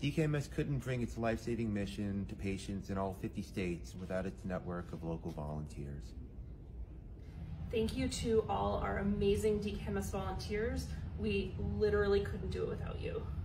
DKMS couldn't bring its life-saving mission to patients in all 50 states without its network of local volunteers. Thank you to all our amazing DKMS volunteers. We literally couldn't do it without you.